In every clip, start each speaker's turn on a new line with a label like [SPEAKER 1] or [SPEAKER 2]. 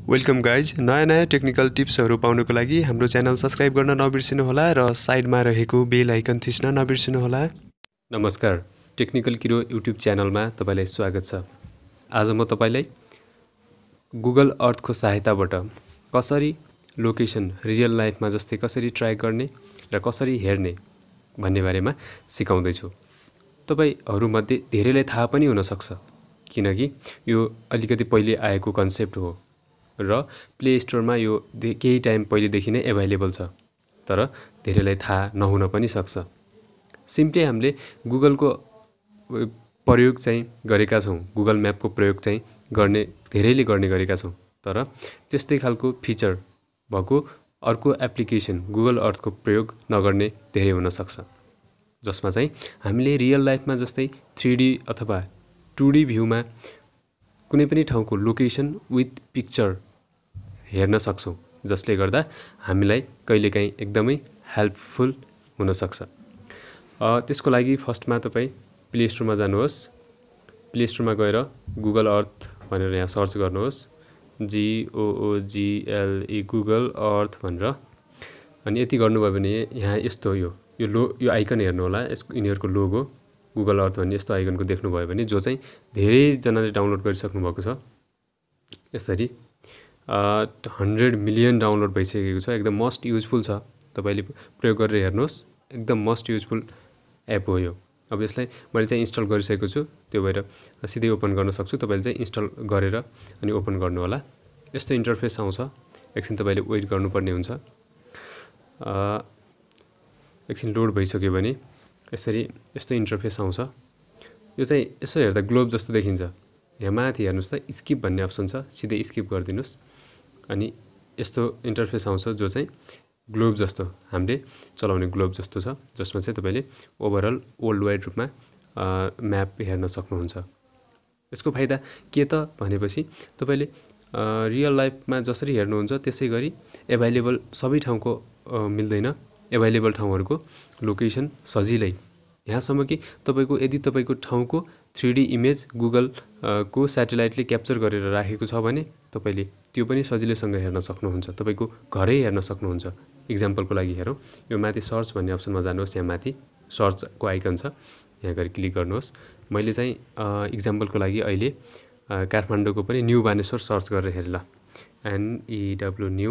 [SPEAKER 1] Welcome guys. नयाँ technical टिप्सहरू पाउनको लागि हाम्रो च्यानल सब्स्क्राइब गर्न नबिर्सिनुहोला र साइडमा रहेको बेल आइकन थिच्न नबिर्सिनुहोला।
[SPEAKER 2] नमस्कार, टेक्निकल किरो युट्युब च्यानलमा तपाईलाई स्वागत छ। आज म तपाईलाई गुगल अर्थको सहायताबाट कसरी लोकेसन रियल लाइफमा जस्तै कसरी ट्र्याक गर्ने र कसरी हेर्ने भन्ने बारेमा सिकाउँदै छु। तपाईहरुमध्ये धेरैलाई थाहा पनि हुन सक्छ, किनकि यो अलिकति पहिले आएको कन्सेप्ट हो र प्ले स्टोरमा यो केही टाइम पहिलेदेखि नै अभाइलेबल छ, तर धेरैलाई थाहा नहुन पनि सक्छ। सिम्पली हामीले गुगलको प्रयोग चाहिँ गरेका छौं, गुगल म्यापको प्रयोग चाहिँ धेरैले गर्ने गरेका छौं, तर त्यस्तै खालको फिचर भएको अर्को एप्लिकेसन गुगल अर्थको प्रयोग नगर्ने धेरै हुन सक्छ, जसमा चाहिँ हामीले रियल लाइफमा जस्तै 3D अथवा 2D भ्यूमा कुनै पनि ठाउँको लोकेसन विथ पिक्चर हेर्न सक्छौं, जसले गर्दा हामीलाई कहिलेकाहीँ एकदमै हेल्पफुल हुन सक्छ। त्यसको लागि फर्स्टमा तपाई प्ले स्टोरमा जानुहोस्। प्ले स्टोरमा गएर गुगल अर्थ भनेर यहाँ सर्च गर्नुहोस्, GOOGLE गुगल अर्थ भनेर। अनि यति गर्नुभयो भने यहाँ यस्तो यो आइकन हेर्नु होला, यिनीहरुको लोगो गुगल अर्थ भन्ने यस्तो आइकनको देख्नुभयो भने जो चाहिँ धेरै जनाले डाउनलोड गरिसक्नु भएको छ। यसरी 100 मिलियन डाउनलोड भइसकेको छ। एकदम मोस्ट युजफुल छ, तपाईले प्रयोग गरेर हेर्नुहोस्। एकदम मोस्ट युजफुल एप हो यो। अब यसलाई मैले चाहिँ इन्स्टल गरिसकेको छु, त्यो भएर सिधै ओपन गर्न सक्छु। तपाईले चाहिँ इन्स्टल गरेर अनि ओपन गर्नु होला। यस्तो इन्टरफेस आउँछ। एकछिन तपाईले वेट गर्नुपर्ने हुन्छ। एकछिन लोड भइसक्यो भने यसरी यस्तो इन्टरफेस आउँछ। यो चाहिँ यसो हेर्दा ग्लोब जस्तो देखिन्छ। यहाँ माथि हेर्नुस् त स्किप भन्ने अप्सन छ, सिधै स्किप गरिदिनुस्। अनि यस्तो इन्टरफेस आउँछ जो चाहिँ ग्लोब जस्तो, हामीले चलाउने ग्लोब जस्तो छ, जसमा चाहिँ तपाईले ओभरअल वर्ल्ड वाइड रूपमा म्याप हेर्न सक्नुहुन्छ। यसको फाइदा के त भनेपछि तपाईले रियल लाइफमा जसरी हेर्नुहुन्छ त्यसै गरी अभाइलेबल सबै ठाउँको मिल्दैन। अभाइलेबल ठाउँहरुको लोकेसन सजिलै, यहाँसम्म कि यदि तपाईको ठाउँको 3D इमेज गुगल को स्याटेलाइटले क्याप्चर गरेर राखेको छ भने तपाईले त्यो पनि सजिलैसँग हेर्न सक्नुहुन्छ। तपाईको घरै हेर्न सक्नुहुन्छ। एक्जाम्पलको लागि हेरौं, यो माथि सर्च भन्ने अप्सनमा जानुहोस्। यहाँ माथि सर्चको आइकन छ, यहाँ गएर क्लिक गर्नुहोस्। मैले चाहिँ एक्जाम्पलको लागि अहिले काठमाडौँको पनि न्यू बानेश्वर सर्च गरेर हेरेँ ल। NEW new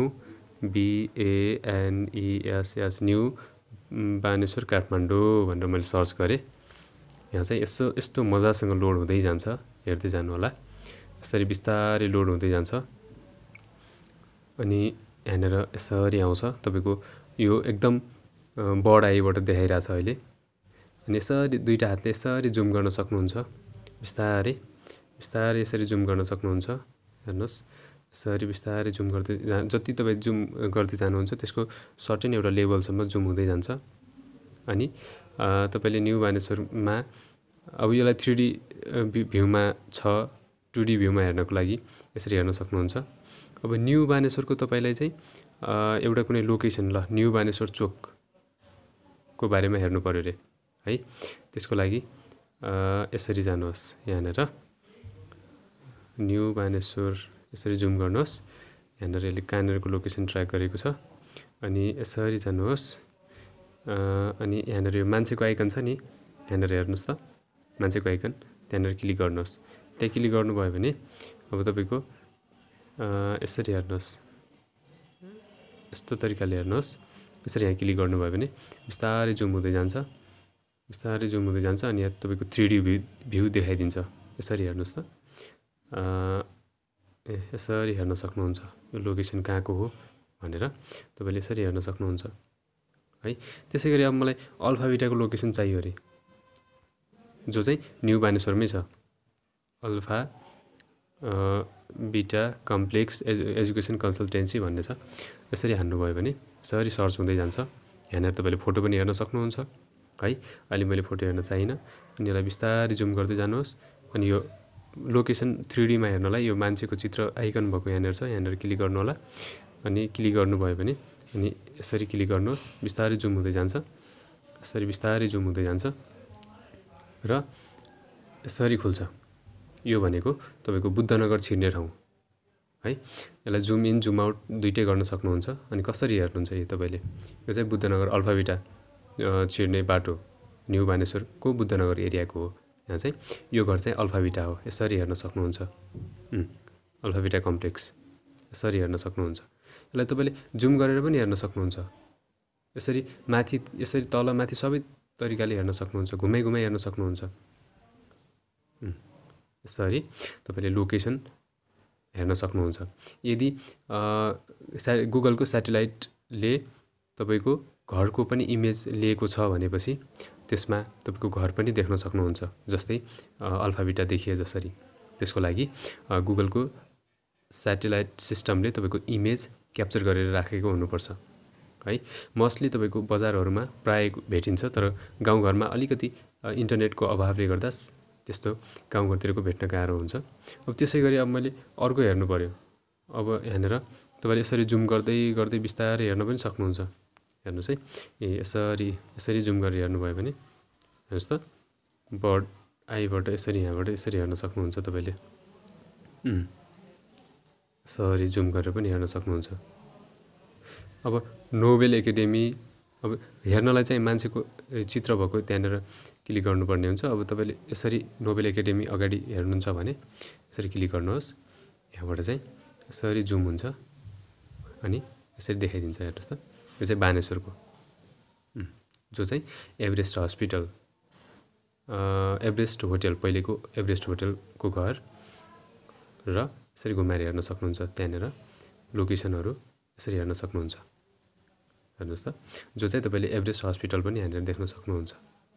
[SPEAKER 2] BANESS new Baneshwar Kathmandu भनेर मैले सर्च गरेँ। यहाँ चाहिँ यस्तो मजासँग लोड हुँदै जान्छ, हेर्दै जानु होला। यसरी बिस्तारै लोड हुँदै जान्छ अनि यहाँनेर यसरी आउँछ। तपाईको यो एकदम बड आइबाट देखाइराछ अहिले। अनि यसरी दुईटा हातले यसरी जुम गर्न सक्नुहुन्छ। बिस्तारै यसरी जुम गर्न सक्नुहुन्छ। हेर्नुस्, यसरी बिस्तारै जुम गर्दै जति तपाई जुम गर्दै जानुहुन्छ त्यसको सर्टेन एउटा लेभलसम्म जुम हुँदै जान्छ। अनि तपाईले न्यू बानेश्वरमा अब यसलाई 3D भ्यूमा छ, 2D भ्यूमा हेर्नको लागि यसरी हेर्न सक्नुहुन्छ। अब न्यू बानेश्वरको तपाईलाई चाहिँ एउटा कुनै लोकेसन, ल न्यू बानेश्वर चोकको बारेमा हेर्नु पर्यो रे है। त्यसको लागि यसरी जानुहोस्। यहाँनेर न्यू बानेश्वर यसरी जुम गर्नुहोस्। यहाँनेर यसले कहाँनेरको लोकेसन ट्र्याक गरेको छ। अनि यसरी जानुहोस्। अनि यहाँनेर यो मान्छेको आइकन छ नि, यहाँनेर हेर्नुस् त, मान्छेको आइकन, त्यहाँनेर क्लिक गर्नुहोस्। त्यहाँ क्लिक गर्नुभयो भने अब तपाईको यसरी हेर्नुहोस्, यस्तो तरिकाले हेर्नुहोस्। यसरी यहाँ क्लिक गर्नुभयो भने बिस्तारै जुम हुँदै जान्छ, बिस्तारै जुम हुँदै जान्छ। अनि यहाँ तपाईको 3D भ्यू देखाइदिन्छ। यसरी हेर्नुहोस् त, यसरी हेर्न सक्नुहुन्छ यो लोकेसन कहाँको हो भनेर तपाईले यसरी हेर्न सक्नुहुन्छ है। त्यसैगरी अब मलाई अल्फा बिटाको लोकेसन चाहियो रे, जो चाहिँ न्यू बानेश्वरमै छ। अल्फा बिटा कम्प्लेक्स एजुकेसन कन्सल्टेन्सी भन्ने छ। यसरी हान्नुभयो भने यसरी सर्च हुँदै जान्छ। यहाँनेर तपाईले फोटो पनि हेर्न सक्नुहुन्छ है। अहिले मैले फोटो हेर्न चाहिन। अनि यसलाई बिस्तारै जुम गर्दै जानुहोस्। अनि यो लोकेसन 3D मा हेर्नलाई यो मान्छेको चित्र आइकन भएको यहाँनेर छ, यहाँनेर क्लिक गर्नु होला। अनि क्लिक गर्नुभयो भने अनि यसरी क्लिक गर्नुहोस्। बिस्तारै जुम हुँदै जान्छ, यसरी बिस्तारै जुम हुँदै जान्छ र यसरी खुल्छ। यो भनेको तपाईको बुद्धनगर छिर्ने ठाउँ है। यसलाई जुम इन जुम आउट दुइटै गर्न सक्नुहुन्छ। अनि कसरी हेर्नुहुन्छ यो तपाईँले, यो चाहिँ बुद्धनगर अल्फाभिटा छिर्ने बाटो न्यू बानेश्वरको बुद्धनगर एरियाको हो। यहाँ चाहिँ यो घर चाहिँ अल्फाभिटा हो, यसरी हेर्न सक्नुहुन्छ। अल्फाभिटा कम्प्लेक्स यसरी हेर्न सक्नुहुन्छ। यसलाई तपाईँले जुम गरेर पनि हेर्न सक्नुहुन्छ, यसरी माथि यसरी तल माथि सबै तरिकाले हेर्न सक्नुहुन्छ, घुमाइ घुमाइ हेर्न सक्नुहुन्छ। यसरी तपाईँले लोकेसन हेर्न सक्नुहुन्छ। यदि गुगलको स्याटेलाइटले तपाईँको घरको पनि इमेज लिएको छ भनेपछि त्यसमा तपाईँको घर पनि देख्न सक्नुहुन्छ, जस्तै अल्फाभिटा देखिए जसरी। त्यसको लागि गुगलको स्याटेलाइट सिस्टमले तपाईँको इमेज क्याप्चर गरेर राखेको हुनुपर्छ है। मोस्टली तपाईँको बजारहरूमा प्राय भेटिन्छ, तर गाउँघरमा अलिकति इन्टरनेटको अभावले गर्दा त्यस्तो गाउँघरतिरको भेट्न गाह्रो हुन्छ। अब त्यसै गरी अब मैले अर्को हेर्नु पऱ्यो। अब यहाँनिर तपाईँले यसरी जुम गर्दै गर्दै बिस्तारै हेर्न पनि सक्नुहुन्छ। हेर्नुहोस् है, यसरी जुम गरेर हेर्नुभयो भने हेर्नुहोस् त, बर्ड आईबाट यसरी यहाँबाट यसरी हेर्न सक्नुहुन्छ तपाईँले। यसरी जुम गरेर पनि हेर्न सक्नुहुन्छ। अब नोबेल एकाडेमी अब हेर्नलाई चाहिँ मान्छेको चित्र भएको त्यहाँनिर क्लिक गर्नुपर्ने हुन्छ। अब तपाईँले यसरी नोबेल एकाडेमी अगाडि हेर्नुहुन्छ भने यसरी क्लिक गर्नुहोस्, यहाँबाट चाहिँ यसरी जुम हुन्छ अनि यसरी देखाइदिन्छ। हेर्नुहोस् त, यो चाहिँ बानेश्वरको जो चाहिँ एभरेस्ट हस्पिटल एभरेस्ट होटल, पहिलेको एभरेस्ट होटलको घर र यसरी घुमाएर हेर्न सक्नुहुन्छ। त्यहाँनिर लोकेसनहरू यसरी हेर्न सक्नुहुन्छ। हेर्नुहोस् त, जो चाहिँ तपाईँले एभरेस्ट हस्पिटल पनि यहाँनिर देख्न सक्नुहुन्छ।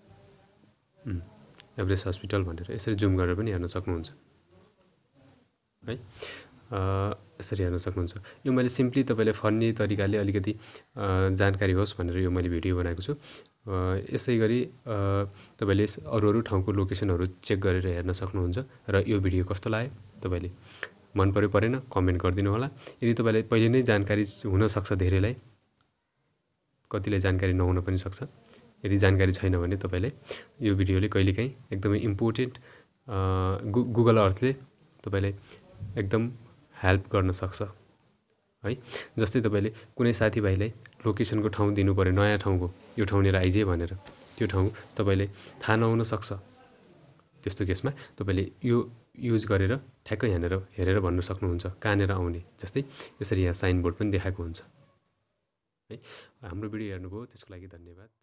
[SPEAKER 2] एभरेस्ट हस्पिटल भनेर यसरी जुम गरेर पनि हेर्न सक्नुहुन्छ है। यसरी हेर्न सक्नुहुन्छ। यो मैले सिम्पली तपाईँले फन्नी तरिकाले अलिकति जानकारी होस् भनेर यो मैले भिडियो बनाएको छु। यसै गरी तपाईँले अरू ठाउँको लोकेसनहरू चेक गरेर हेर्न सक्नुहुन्छ। र यो भिडियो कस्तो लाग्यो, तपाईँले मन पर्यो परेन कमेन्ट गरिदिनु होला। यदि तपाईँलाई पहिले नै जानकारी हुनसक्छ, धेरैलाई कतिलाई जानकारी नहुन पनि सक्छ। यदि जानकारी छैन भने तपाईँले यो भिडियोले कहिलेकाहीँ एकदमै इम्पोर्टेन्ट गुगल अर्थले तपाईँलाई एकदम हेल्प गर्न सक्छ है। जस्तै तपाईँले कुनै साथीभाइलाई लोकेसनको ठाउँ दिनु पऱ्यो, नयाँ ठाउँको, यो ठाउँनिर आइजे भनेर, त्यो ठाउँ तपाईँले थाहा नहुन सक्छ। त्यस्तो केसमा तपाईँले यो युज गरेर ठ्याक्कै यहाँनिर हेरेर भन्न सक्नुहुन्छ कहाँनिर आउने। जस्तै यसरी यहाँ साइनबोर्ड पनि देखाएको हुन्छ है। हाम्रो भिडियो हेर्नुभयो त्यसको लागि धन्यवाद।